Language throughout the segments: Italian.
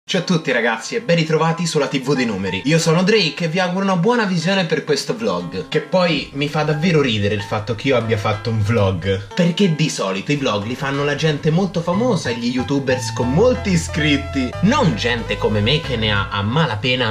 Ciao a tutti ragazzi e ben ritrovati sulla TV dei numeri. Io sono Drake e vi auguro una buona visione per questo vlog. Che poi mi fa davvero ridere il fatto che io abbia fatto un vlog, perché di solito i vlog li fanno la gente molto famosa e gli youtubers con molti iscritti, non gente come me che ne ha a malapena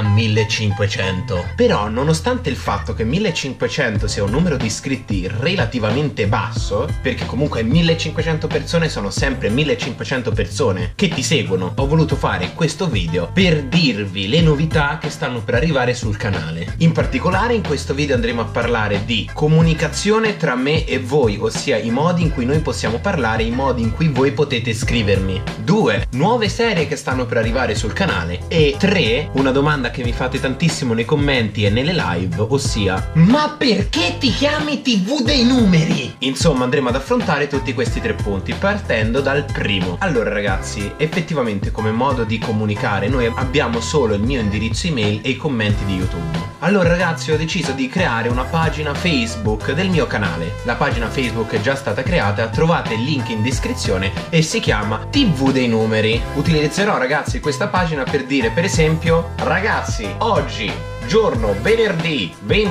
1500. Però nonostante il fatto che 1500 sia un numero di iscritti relativamente basso, perché comunque 1500 persone sono sempre 1500 persone che ti seguono, ho voluto fare questo video per dirvi le novità che stanno per arrivare sul canale. In particolare in questo video andremo a parlare di comunicazione tra me e voi, ossia i modi in cui noi possiamo parlare, i modi in cui voi potete scrivermi. 2. Nuove serie che stanno per arrivare sul canale. E 3. Una domanda che mi fate tantissimo nei commenti e nelle live, ossia: ma perché ti chiami TV dei numeri? Insomma, andremo ad affrontare tutti questi 3 punti partendo dal primo. Allora ragazzi, effettivamente come modo di comunicare noi abbiamo solo il mio indirizzo email e i commenti di YouTube. Allora ragazzi, ho deciso di creare una pagina Facebook del mio canale. La pagina Facebook è già stata creata, trovate il link in descrizione e si chiama TV dei numeri. Utilizzerò ragazzi questa pagina per dire per esempio: ragazzi, oggi giorno venerdì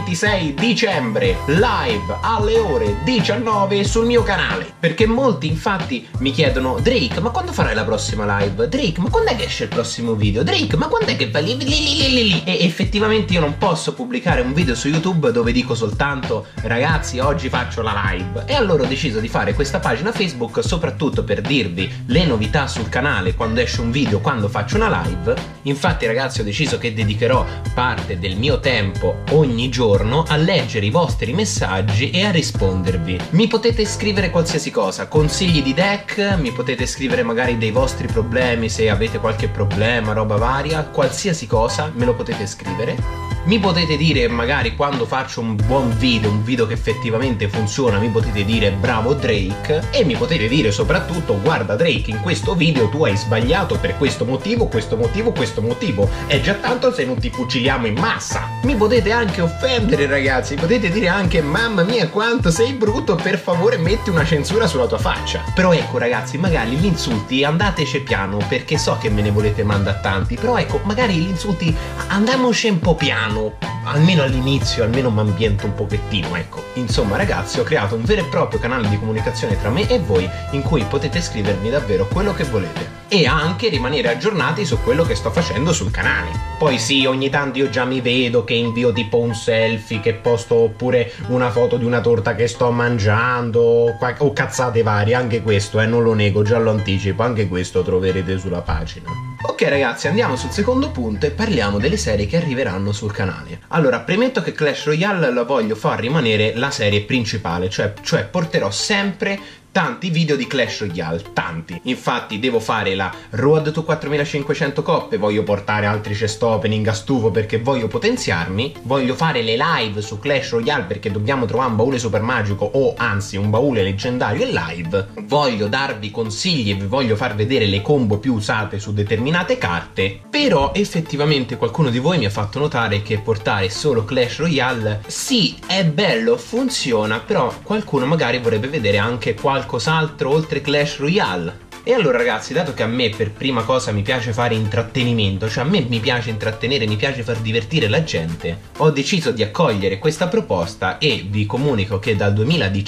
26 dicembre live alle ore 19 sul mio canale. Perché molti infatti mi chiedono: Drake, ma quando farai la prossima live? Drake, ma quando è che esce il prossimo video? Drake, ma quando è che fai lì? E effettivamente io non posso pubblicare un video su YouTube dove dico soltanto: ragazzi, oggi faccio la live. E allora ho deciso di fare questa pagina Facebook soprattutto per dirvi le novità sul canale, quando esce un video, quando faccio una live. Infatti ragazzi, ho deciso che dedicherò parte del mio tempo ogni giorno a leggere i vostri messaggi e a rispondervi. Mi potete scrivere qualsiasi cosa, consigli di deck, mi potete scrivere magari dei vostri problemi, se avete qualche problema, roba varia, qualsiasi cosa me lo potete scrivere. Mi potete dire magari quando faccio un buon video, un video che effettivamente funziona, mi potete dire bravo Drake, e mi potete dire soprattutto: guarda Drake, in questo video tu hai sbagliato per questo motivo, questo motivo, questo motivo, è già tanto se non ti fuciliamo in massa. Mi potete anche offendere ragazzi, potete dire anche: mamma mia quanto sei brutto, per favore metti una censura sulla tua faccia. Però ecco ragazzi, magari gli insulti andateci piano, perché so che me ne volete mandare tanti, però ecco, magari gli insulti andiamoci un po' piano, almeno all'inizio, almeno mi ambiento un pochettino, ecco. Insomma ragazzi, ho creato un vero e proprio canale di comunicazione tra me e voi, in cui potete scrivermi davvero quello che volete e anche rimanere aggiornati su quello che sto facendo sul canale. Poi sì, ogni tanto io già mi vedo che invio tipo un selfie, che posto oppure una foto di una torta che sto mangiando o cazzate varie, anche questo non lo nego, già lo anticipo, anche questo troverete sulla pagina. Ok ragazzi, andiamo sul secondo punto e parliamo delle serie che arriveranno sul canale. Allora, premetto che Clash Royale la voglio far rimanere la serie principale, cioè porterò sempre tanti video di Clash Royale, tanti. Infatti devo fare la Road to 4500 coppe, voglio portare altri chest opening a stufo perché voglio potenziarmi, voglio fare le live su Clash Royale perché dobbiamo trovare un baule super magico o anzi un baule leggendario in live, voglio darvi consigli e vi voglio far vedere le combo più usate su determinate carte. Però effettivamente qualcuno di voi mi ha fatto notare che portare solo Clash Royale sì, è bello, funziona, però qualcuno magari vorrebbe vedere anche qualcos'altro oltre Clash Royale. E allora ragazzi, dato che a me per prima cosa mi piace fare intrattenimento, cioè a me mi piace intrattenere, mi piace far divertire la gente, ho deciso di accogliere questa proposta e vi comunico che dal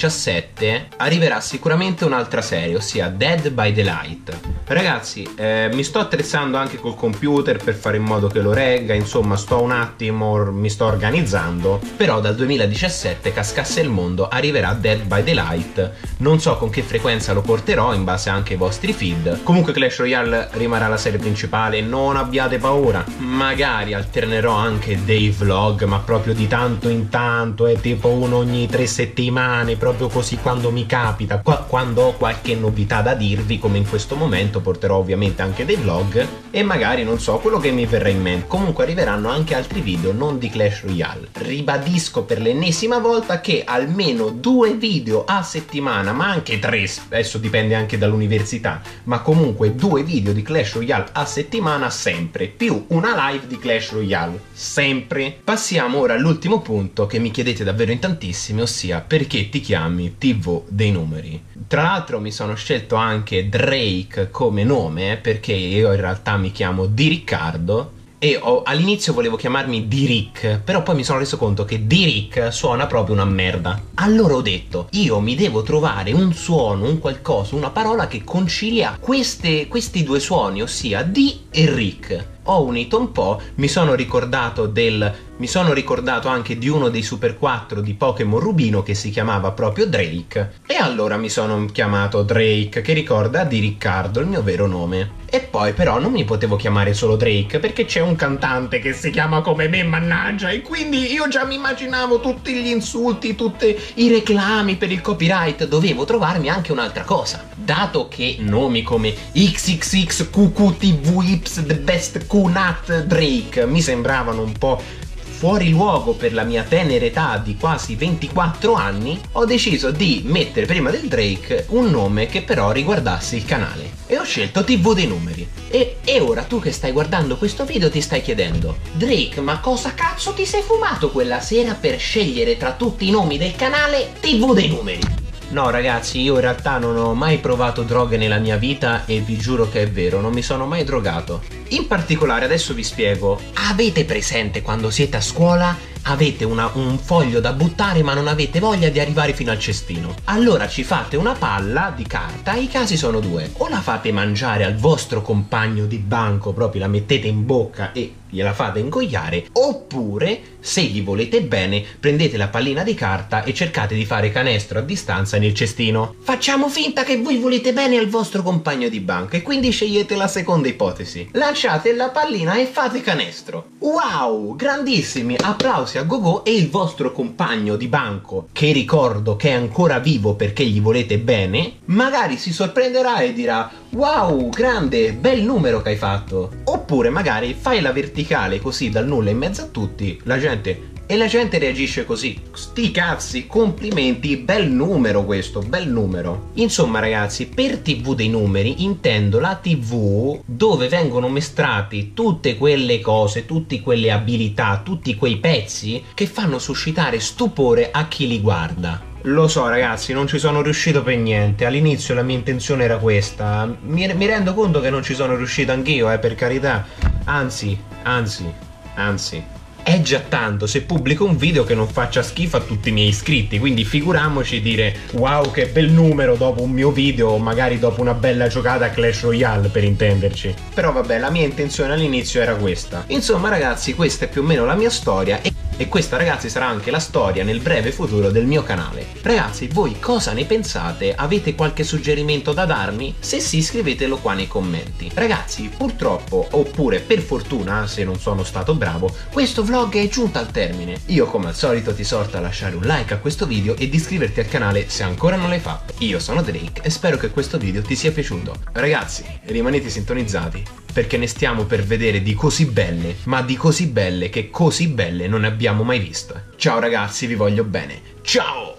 2017 arriverà sicuramente un'altra serie, ossia Dead by Daylight. Ragazzi, mi sto attrezzando anche col computer per fare in modo che lo regga, insomma sto un attimo, mi sto organizzando, però dal 2017 cascasse il mondo arriverà Dead by Daylight. Non so con che frequenza lo porterò, in base anche ai vostri feed. Comunque Clash Royale rimarrà la serie principale, non abbiate paura. Magari alternerò anche dei vlog, ma proprio di tanto in tanto, tipo uno ogni 3 settimane, proprio così quando mi capita, quando ho qualche novità da dirvi, come in questo momento porterò ovviamente anche dei vlog e magari non so, quello che mi verrà in mente. Comunque arriveranno anche altri video non di Clash Royale. Ribadisco per l'ennesima volta che almeno 2 video a settimana, ma anche 3, adesso dipende anche dall'università, ma comunque 2 video di Clash Royale a settimana sempre, più una live di Clash Royale sempre. Passiamo ora all'ultimo punto che mi chiedete davvero in tantissimi, ossia perché ti chiami TV dei numeri. Tra l'altro mi sono scelto anche Drake come nome perché io in realtà mi chiamo Di Riccardo e all'inizio volevo chiamarmi D-Rick, però poi mi sono reso conto che D-Rick suona proprio una merda. Allora ho detto, io mi devo trovare un suono, un qualcosa, una parola che concilia questi due suoni, ossia D e Rick. Ho unito un po', mi sono ricordato anche di uno dei Super 4 di Pokémon Rubino che si chiamava proprio Drake, e allora mi sono chiamato Drake, che ricorda di Riccardo, il mio vero nome. E poi però non mi potevo chiamare solo Drake perché c'è un cantante che si chiama come me, mannaggia, e quindi io già mi immaginavo tutti gli insulti, tutti i reclami per il copyright. Dovevo trovarmi anche un'altra cosa, dato che nomi come XXXQQTVYPS The Best QNAT Drake mi sembravano un po' fuori luogo per la mia tenera età di quasi 24 anni, ho deciso di mettere prima del Drake un nome che però riguardasse il canale e ho scelto TV dei numeri. E ora tu che stai guardando questo video ti stai chiedendo: Drake, ma cosa cazzo ti sei fumato quella sera per scegliere tra tutti i nomi del canale TV dei numeri? No ragazzi, io in realtà non ho mai provato droghe nella mia vita e vi giuro che è vero, non mi sono mai drogato. In particolare, adesso vi spiego, avete presente quando siete a scuola, avete un foglio da buttare ma non avete voglia di arrivare fino al cestino? Allora ci fate una palla di carta, i casi sono due: o la fate mangiare al vostro compagno di banco, proprio la mettete in bocca e gliela fate ingoiare, oppure, se gli volete bene, prendete la pallina di carta e cercate di fare canestro a distanza nel cestino. Facciamo finta che voi volete bene al vostro compagno di banco e quindi scegliete la seconda ipotesi. Lanciate la pallina e fate canestro. Wow, grandissimi, applausi a gogo, e il vostro compagno di banco, che ricordo che è ancora vivo perché gli volete bene, magari si sorprenderà e dirà: wow, grande, bel numero che hai fatto. Oppure magari fai la verticale così dal nulla in mezzo a tutti, la gente reagisce così: sti cazzi, complimenti, bel numero questo, bel numero. Insomma ragazzi, per TV dei numeri intendo la TV dove vengono mestrati tutte quelle cose, tutte quelle abilità, tutti quei pezzi che fanno suscitare stupore a chi li guarda. Lo so ragazzi, non ci sono riuscito per niente, all'inizio la mia intenzione era questa, mi rendo conto che non ci sono riuscito anch'io, per carità, anzi, è già tanto se pubblico un video che non faccia schifo a tutti i miei iscritti, quindi figuriamoci dire wow che bel numero dopo un mio video o magari dopo una bella giocata a Clash Royale, per intenderci. Però vabbè, la mia intenzione all'inizio era questa. Insomma ragazzi, questa è più o meno la mia storia e questa ragazzi sarà anche la storia nel breve futuro del mio canale. Ragazzi, voi cosa ne pensate? Avete qualche suggerimento da darmi? Se sì, scrivetelo qua nei commenti. Ragazzi, purtroppo, oppure per fortuna, se non sono stato bravo, questo vlog è giunto al termine. Io come al solito ti esorto a lasciare un like a questo video e di iscriverti al canale se ancora non l'hai fatto. Io sono Drake e spero che questo video ti sia piaciuto. Ragazzi, rimanete sintonizzati perché ne stiamo per vedere di così belle, ma di così belle che così belle non ne abbiamo mai visto. Ciao ragazzi, vi voglio bene. Ciao!